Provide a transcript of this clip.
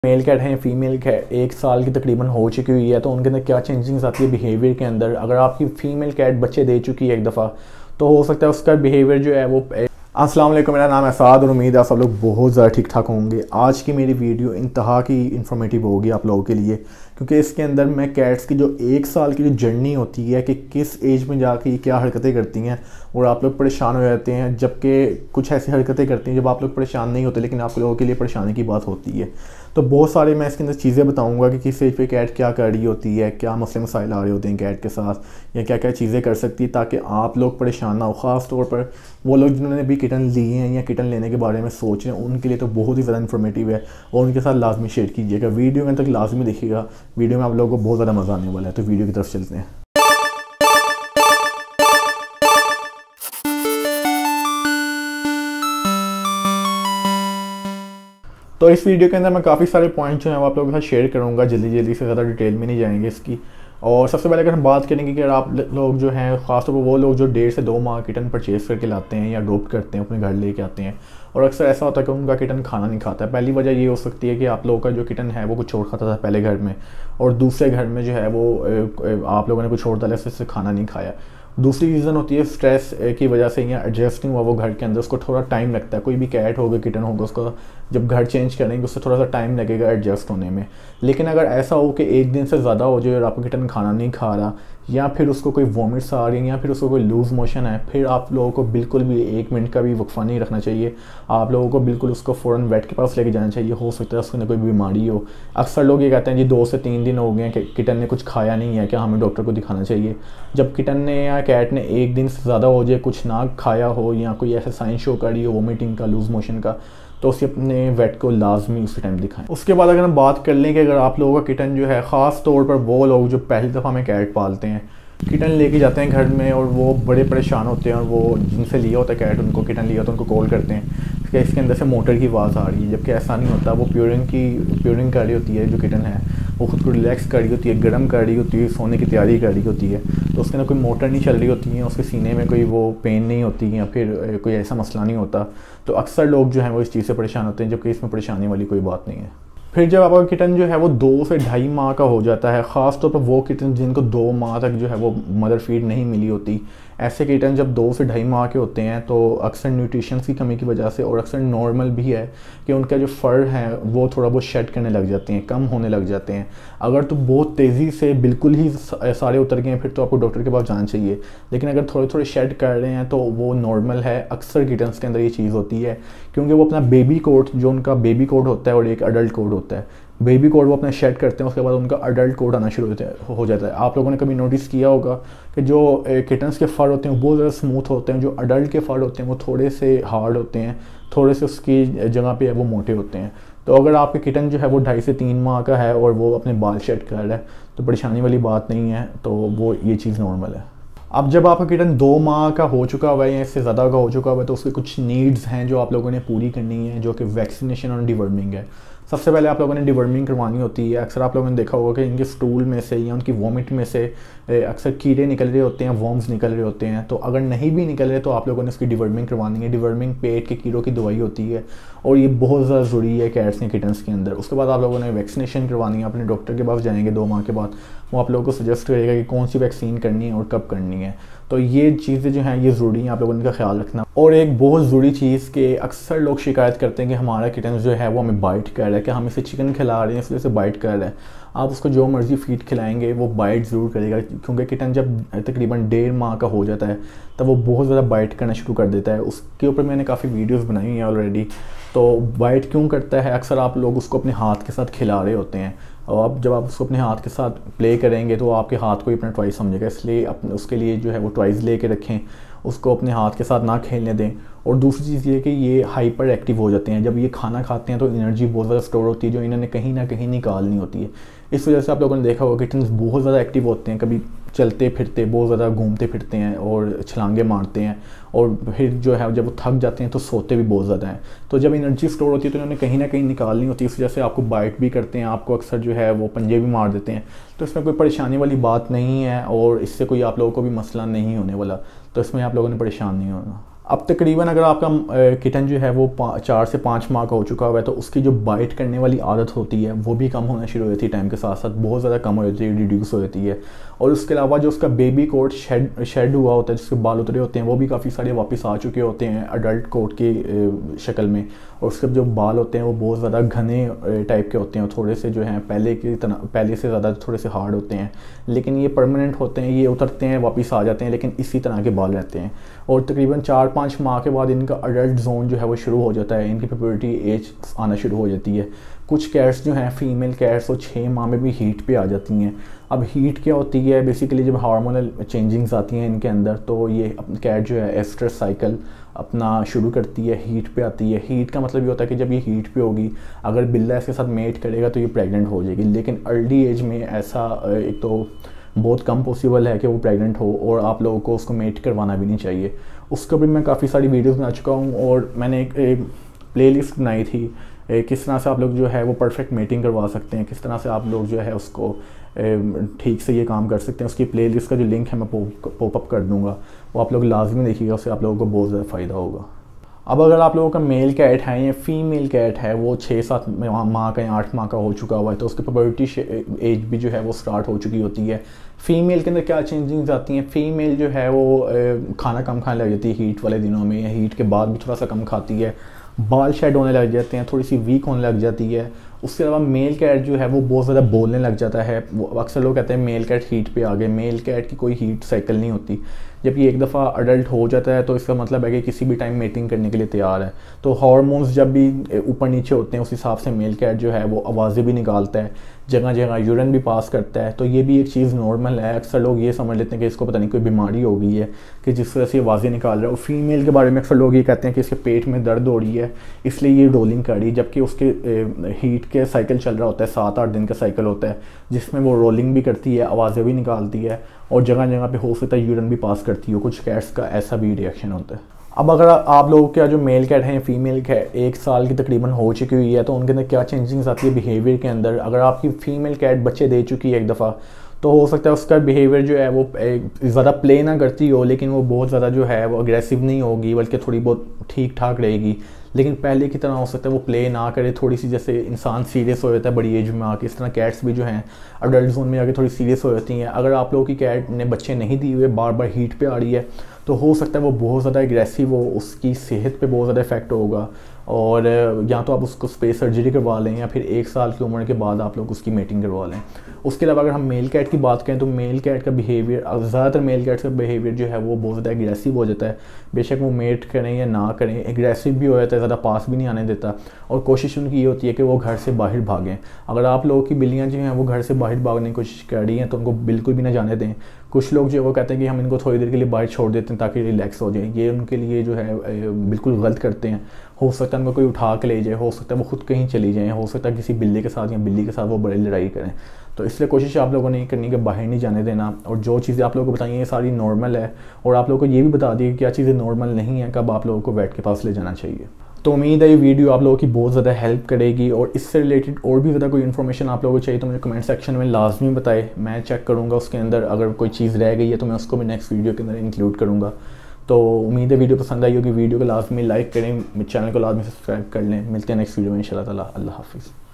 Mail cat है या female cat 1 साल की तकरीबन हो चुकी हुई है, तो उनके अंदर क्या चेंजिंग्स आती है बिहेवियर के अंदर। अगर आपकी फ़ीमेल कैट बच्चे दे चुकी है एक दफ़ा, तो हो सकता है उसका बिहेवियर जो है वो। अस्सलाम वालेकुम, मेरा नाम है साद और उम्मीद है आप सब लोग बहुत ज़्यादा ठीक ठाक होंगे। आज की मेरी वीडियो इंतहा की इन्फॉर्मेटिव होगी आप लोगों के लिए, क्योंकि इसके अंदर मैं कैट्स की जो 1 साल की जो जर्नी होती है कि किस एज में जाके क्या हरकतें करती हैं और आप लोग परेशान हो जाते हैं, जबकि कुछ ऐसी हरकतें करती हैं जब आप लोग परेशान नहीं होते लेकिन आप लोगों के लिए परेशानी की बात होती है। तो बहुत सारे मैं इसके अंदर चीज़ें बताऊंगा कि किस एज पे कैट क्या कर रही होती है, क्या मसले मसाइल आ रहे होते हैं कैट के साथ, या क्या क्या चीज़ें कर सकती है ताकि आप लोग परेशान ना हो। ख़ास तौर पर वो लोग जिन्होंने भी किटन लिए हैं या किटन लेने के बारे में सोच रहे हैं, उनके लिए तो बहुत ही ज़्यादा इन्फॉर्मेटिव है और उनके साथ लाजमी शेयर कीजिएगा। वीडियो में तक लाजमी देखिएगा, वीडियो में आप लोगों को बहुत ज़्यादा मज़ा आने वाला है। तो वीडियो की तरफ चलते हैं। तो इस वीडियो के अंदर मैं काफ़ी सारे पॉइंट्स जो हैं वो आप लोगों के साथ शेयर करूंगा, जल्दी जल्दी से, ज़्यादा डिटेल में नहीं जाएंगे इसकी। और सबसे पहले अगर हम बात करेंगे कि अगर आप लोग जो हैं, ख़ासतौर पर वो लोग जो 1.5 से 2 माह किटन परचेज़ करके लाते हैं या अडॉप्ट करते हैं, अपने घर लेके आते हैं, और अक्सर ऐसा होता है कि उनका किटन खाना नहीं खाता है। पहली वजह ये हो सकती है कि आप लोगों का जो किटन है वो कुछ और खाता था पहले घर में, और दूसरे घर में जो है वो आप लोगों ने कुछ और डाला, इससे खाना नहीं खाया। दूसरी रीज़न होती है स्ट्रेस की वजह से, या एडजस्ट नहीं हुआ वो घर के अंदर, उसको थोड़ा टाइम लगता है। कोई भी कैट होगा, किटन होगा, उसको जब घर चेंज करेंगे उससे थोड़ा सा टाइम लगेगा एडजस्ट होने में। लेकिन अगर ऐसा हो कि 1 दिन से ज़्यादा हो जाए और आपका किटन खाना नहीं खा रहा, या फिर उसको कोई वॉमिट्स आ रही हैं, या फिर उसको कोई लूज़ मोशन है, फिर आप लोगों को बिल्कुल भी 1 मिनट का भी वक्फा नहीं रखना चाहिए। आप लोगों को बिल्कुल उसको फ़ौरन वेट के पास लेके जाना चाहिए। हो सकता है उसके अंदर कोई बीमारी हो। अक्सर लोग ये कहते हैं जी 2 से 3 दिन हो गए हैं कि किटन ने कुछ खाया नहीं है, क्या हमें डॉक्टर को दिखाना चाहिए। जब किटन ने या कैट ने 1 दिन से ज़्यादा हो जाए, कुछ ना खाया हो, या कोई ऐसा साइन शो करी हो वोमिटिंग का, लूज़ मोशन का, तो उसे अपने वेट को लाजमी उसी टाइम दिखाएं। उसके बाद अगर हम बात कर लें कि अगर आप लोगों का किटन जो है, ख़ास तौर पर वो लोग जो पहली दफ़ा में कैट पालते हैं, किटन लेके जाते हैं घर में और वो बड़े परेशान होते हैं, और वो जिनसे लिया होता है कैट, उनको किटन लिया होता है, उनको कॉल करते हैं कि इसके अंदर से मोटर की आवाज़ आ रही है, जबकि ऐसा नहीं होता। वो प्योरिंग कर रही होती है। जो किटन है वो खुद को रिलैक्स कर रही होती है, गर्म कर रही होती है, सोने की तैयारी कर रही होती है। तो उसके अंदर कोई मोटर नहीं चल रही होती है, उसके सीने में कोई वो पेन नहीं होती, या फिर कोई ऐसा मसला नहीं होता। तो अक्सर लोग जो हैं वो इस चीज़ से परेशान होते हैं, जबकि इसमें परेशानी वाली कोई बात नहीं है। फिर जब आपका किटन जो है वो 2 से 2.5 माह का हो जाता है, ख़ास तौर पर वो किटन जिनको 2 माह तक जो है वो मदर फीड नहीं मिली होती, ऐसे किटन जब 2 से 2.5 माह के होते हैं तो अक्सर न्यूट्रिशंस की कमी की वजह से, और अक्सर नॉर्मल भी है कि उनका जो फ़र है वो थोड़ा बहुत शेड करने लग जाते हैं, कम होने लग जाते हैं। अगर तो बहुत तेज़ी से बिल्कुल ही सारे उतर गए हैं, फिर तो आपको डॉक्टर के पास जाना चाहिए। लेकिन अगर थोड़े थोड़े शेड कर रहे हैं तो वो नॉर्मल है। अक्सर किटन्स के अंदर ये चीज़ होती है, क्योंकि वो अपना बेबी कोट, जो उनका बेबी कोट होता है और एक अडल्ट कोट होता है, बेबी कोट वो अपना शेड करते हैं, उसके बाद उनका अडल्ट कोट आना शुरू हो जाता है। आप लोगों ने कभी नोटिस किया होगा कि जो किटन्स के फ़र होते हैं वो बहुत ज़्यादा स्मूथ होते हैं, जो अडल्ट के फ़र होते हैं वो थोड़े से हार्ड होते हैं, थोड़े से उसकी जगह पे वो मोटे होते हैं। तो अगर आपके किटन जो है वो 2.5 से 3 माह का है और वो अपने बाल शेड कर रहा है, तो परेशानी वाली बात नहीं है, तो वो ये चीज़ नॉर्मल है। अब जब आपका किटन 2 माह का हो चुका हुआ है या इससे ज़्यादा का हो चुका हुआ है, तो उसकी कुछ नीड्स हैं जो आप लोगों ने पूरी करनी है, जो कि वैक्सीनेशन और डिवर्मिंग है। सबसे पहले आप लोगों ने डिवर्मिंग करवानी होती है। अक्सर आप लोगों ने देखा होगा कि इनके स्टूल में से या उनकी वॉमिट में से अक्सर कीड़े निकल रहे होते हैं, वॉर्म्स निकल रहे होते हैं। तो अगर नहीं भी निकल रहे तो आप लोगों ने उसकी डिवर्मिंग करवानी है। डिवर्मिंग पेट के कीड़ों की दवाई होती है और ये बहुत ज़्यादा ज़रूरी है कैट्स या किटन्स के अंदर। उसके बाद आप लोगों ने वैक्सीनेशन करवानी है। अपने डॉक्टर के पास जाएंगे 2 माह के बाद, वो आप लोगों को सजेस्ट करेगा कि कौन सी वैक्सीन करनी है और कब करनी है। तो ये चीज़ें जो हैं ये ज़रूरी हैं, आप लोगों ने इनका ख्याल रखना। और एक बहुत ज़रूरी चीज़ कि अक्सर लोग शिकायत करते हैं कि हमारा किटन जो है वो हमें बाइट कर रहा है, कि हम इसे चिकन खिला रहे हैं इसलिए से बाइट कर रहा है। आप उसको जो मर्ज़ी फीड खिलाएंगे वो बाइट ज़रूर करेगा, क्योंकि किटन जब तकरीबन 1.5 माह का हो जाता है तब वो बहुत ज़्यादा बाइट करना शुरू कर देता है। उसके ऊपर मैंने काफ़ी वीडियोस बनाई हुई हैं ऑलरेडी। तो बाइट क्यों करता है? अक्सर आप लोग उसको अपने हाथ के साथ खिला रहे होते हैं, और अब जब आप उसको अपने हाथ के साथ प्ले करेंगे तो आपके हाथ को ही अपना टॉय समझेगा, इसलिए अपने उसके लिए जो है वो टॉयज़ लेके रखें, उसको अपने हाथ के साथ ना खेलने दें। और दूसरी चीज़ ये कि ये हाइपर एक्टिव हो जाते हैं। जब ये खाना खाते हैं तो एनर्जी बहुत ज़्यादा स्टोर होती है, जो इन्होंने कहीं ना कहीं निकालनी होती है। इस वजह से आप लोगों ने देखा होगा किटन्स बहुत ज़्यादा एक्टिव होते हैं, कभी चलते फिरते बहुत ज़्यादा घूमते फिरते हैं और छलांगे मारते हैं, और फिर जो है जब वो थक जाते हैं तो सोते भी बहुत ज़्यादा हैं। तो जब एनर्जी स्टोर होती है तो इन्होंने कहीं ना कहीं निकालनी होती है। इस वजह से आपको बाइट भी करते हैं, आपको अक्सर जो है वो पंजे भी मार देते हैं। तो इसमें कोई परेशानी वाली बात नहीं है और इससे कोई आप लोगों को भी मसला नहीं होने वाला, तो इसमें आप लोगों ने परेशान नहीं होना। अब तकरीबन अगर आपका किटन जो है वो 4 से 5 माह का हो चुका हुआ है तो उसकी जो बाइट करने वाली आदत होती है वो भी कम होना शुरू हो जाती है, टाइम के साथ साथ बहुत ज़्यादा कम हो जाती है, रिड्यूस हो जाती है। और उसके अलावा जो उसका बेबी कोट शेड हुआ होता है, जिसके बाल उतरे होते हैं, वो भी काफ़ी सारे वापस आ चुके होते हैं अडल्ट कोट की शक्ल में। और उसके जो बाल होते हैं वो बहुत ज़्यादा घने टाइप के होते हैं, थोड़े से जो हैं पहले से ज़्यादा थोड़े से हार्ड होते हैं, लेकिन ये परमानेंट होते हैं, ये उतरते हैं वापस आ जाते हैं, लेकिन इसी तरह के बाल रहते हैं। और तकरीबन 4-5 माह के बाद इनका अडल्ट जोन जो है वो शुरू हो जाता है, इनकी प्यूबर्टी एज आना शुरू हो जाती है। कुछ कैट्स जो हैं फीमेल कैट्स वो 6 माह में भी हीट पे आ जाती हैं। अब हीट क्या होती है, बेसिकली जब हार्मोनल चेंजिंग्स आती हैं इनके अंदर तो ये कैट जो है एस्ट्रस साइकिल अपना शुरू करती है, हीट पे आती है। हीट का मतलब ये होता है कि जब ये हीट पे होगी, अगर बिल्ला इसके साथ मेट करेगा तो ये प्रेग्नेंट हो जाएगी, लेकिन अर्ली एज में ऐसा एक तो बहुत कम पॉसिबल है कि वो प्रेग्नेंट हो, और आप लोगों को उसको मेट करवाना भी नहीं चाहिए। उसके ऊपर मैं काफ़ी सारी वीडियोस बना चुका हूँ, और मैंने एक प्लेलिस्ट बनाई थी किस तरह से आप लोग जो है वो परफेक्ट मेटिंग करवा सकते हैं, किस तरह से आप लोग जो है उसको ठीक से ये काम कर सकते हैं। उसकी प्लेलिस्ट का जो लिंक है मैं पॉप अप कर दूँगा, वो आप लोग लाजमी देखिएगा, उससे आप लोगों को बहुत ज़्यादा फ़ायदा होगा। अब अगर आप लोगों का मेल कैट है या फीमेल कैट है, वो 6-7 माह का या 8 माह का हो चुका हुआ है, तो उसकी प्यूबर्टी एज भी जो है वो स्टार्ट हो चुकी होती है। फ़ीमेल के अंदर क्या चेंजिंग्स आती हैं, फ़ीमेल जो है वो खाना कम खाने लग जाती है हीट वाले दिनों में, या हीट के बाद भी थोड़ा सा कम खाती है, बाल शेड होने लग जाते हैं, थोड़ी सी वीक होने लग जाती है। उसके अलावा मेल कैट जो है वो बहुत ज़्यादा बोलने लग जाता है। वो अक्सर लोग कहते हैं मेल कैट हीट पे आ गए, मेल कैट की कोई हीट साइकिल नहीं होती। जब ये एक दफ़ा अडल्ट हो जाता है तो इसका मतलब है कि किसी भी टाइम मेटिंग करने के लिए तैयार है। तो हार्मोन्स जब भी ऊपर नीचे होते हैं उस हिसाब से मेल कैट जो है वो आवाज़ें भी निकालता है, जगह जगह यूरिन भी पास करता है। तो ये भी एक चीज़ नॉर्मल है। अक्सर लोग ये समझ लेते हैं कि इसको पता नहीं कोई बीमारी हो गई है कि जिस वजह से ये आवाज़ें निकाल रहा है। और फीमेल के बारे में अक्सर लोग ये कहते हैं कि इसके पेट में दर्द हो रही है इसलिए ये रोलिंग कर रही है, जबकि उसके हीट के साइकिल चल रहा होता है, 7-8 दिन का साइकिल होता है, जिसमें वो रोलिंग भी करती है, आवाज़ें भी निकालती है, और जगह जगह पे हो सकता है यूरिन भी पास करती हो। कुछ कैट्स का ऐसा भी रिएक्शन होता है। अब अगर आप लोगों का जो मेल कैट है या फीमेल कैट 1 साल की तकरीबन हो चुकी हुई है, तो उनके अंदर क्या चेंजिंग्स आती है बिहेवियर के अंदर। अगर आपकी फ़ीमेल कैट बच्चे दे चुकी है एक दफ़ा, तो हो सकता है उसका बिहेवियर जो है वो ज़्यादा प्ले ना करती हो, लेकिन वो बहुत ज़्यादा जो है वो अग्रेसिव नहीं होगी, बल्कि थोड़ी बहुत ठीक ठाक रहेगी। लेकिन पहले की तरह हो सकता है वो प्ले ना करे, थोड़ी सी जैसे इंसान सीरियस हो जाता है बड़ी एज में आके, इस तरह कैट्स भी जो हैं अडल्ट जोन में आके थोड़ी सीरियस हो जाती हैं। अगर आप लोगों की कैट ने बच्चे नहीं दिए हुए, बार बार हीट पे आ रही है, तो हो सकता है वो बहुत ज़्यादा एग्रेसिव हो, उसकी सेहत पे बहुत ज़्यादा इफेक्ट होगा, और या तो आप उसको स्पेस सर्जरी करवा लें या फिर 1 साल की उम्र के बाद आप लोग उसकी मेटिंग करवा लें। उसके अलावा अगर हम मेल कैट की बात करें तो मेल कैट का बिहेवियर, ज़्यादातर मेल कैट्स का बिहेवियर जो है वो बहुत ज़्यादा एग्रेसिव हो जाता है। बेशक वो मेट करें या ना करें, एग्रेसिव भी हो जाता है, ज़्यादा पास भी नहीं आने देता, और कोशिश उनकी ये होती है कि वो घर से बाहर भागें। अगर आप लोगों की बिल्लियाँ जो हैं वो घर से बाहर भागने की कोशिश कर रही हैं तो उनको बिल्कुल भी ना जाने दें। कुछ लोग जो है वो कहते हैं कि हम इनको थोड़ी देर के लिए बाहर छोड़ देते हैं ताकि रिलैक्स हो जाए, ये उनके लिए जो है बिल्कुल गलत करते हैं। हो सकता है उनको कोई उठा के ले जाए, हो सकता है वो खुद कहीं चली जाएँ, हो सकता है किसी बिल्ली के साथ या बिल्ली के साथ वो बड़ी लड़ाई करें। तो इसलिए कोशिश आप लोगों ने करनी कि बाहर नहीं जाने देना। और जो चीज़ें आप लोगों को बताई हैं ये सारी नॉर्मल है, और आप लोगों को ये भी बता दिए कि क्या चीज़ें नॉर्मल नहीं हैं, कब आप लोगों को वेट के पास ले जाना चाहिए। तो उम्मीद है ये वीडियो आप लोगों की बहुत ज़्यादा हेल्प करेगी, और इससे रिलेटेड और भी ज़्यादा कोई इन्फॉर्मेशन आप लोगों को चाहिए तो मुझे कमेंट सेक्शन में लाजमी बताए, मैं चेक करूँगा उसके अंदर। अगर कोई चीज़ रह गई है तो मैं उसको भी नेक्स्ट वीडियो के अंदर इंक्लूड करूँगा। तो उम्मीद है वीडियो पसंद आई होगी। वीडियो को लाजमी लाइक करें, चैनल को लाजमी सब्सक्राइब कर लें। मिलते हैं नेक्स्ट वीडियो में इंशाल्लाह ताला। अल्लाह हाफिज़।